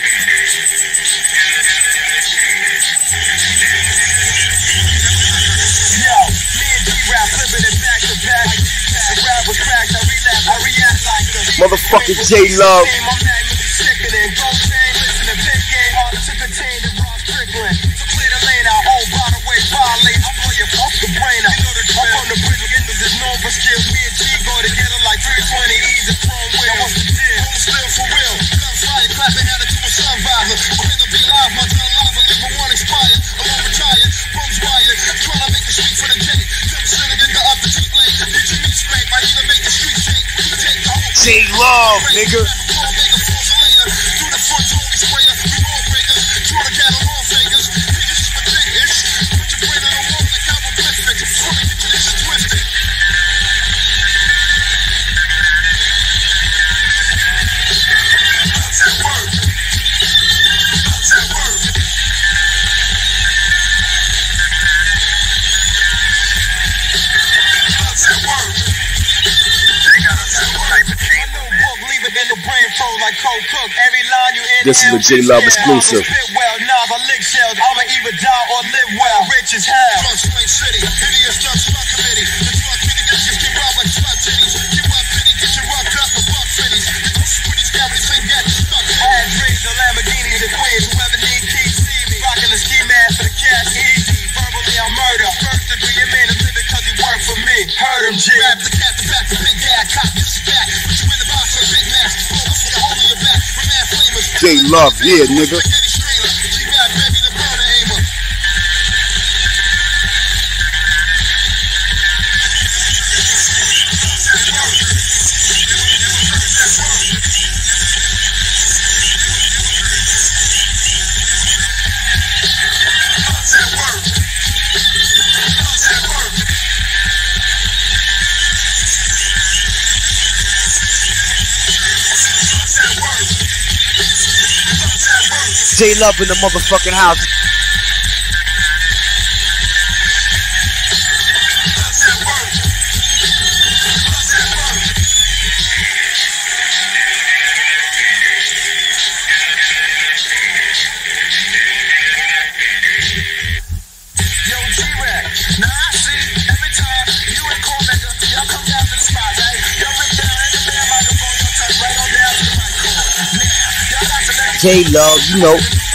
Motherfucking J-Love. J-Love, nigga. This is a J-Love exclusive. J-Love, yeah, nigga. J-Love in the motherfucking house. Yo, G-Rex, now I see every time you and Cormega, y'all come down to the spot, right? Y'all rip down every damn microphone, y'all touch right on down to the microphone. Now, y'all got to let J-Love, you know.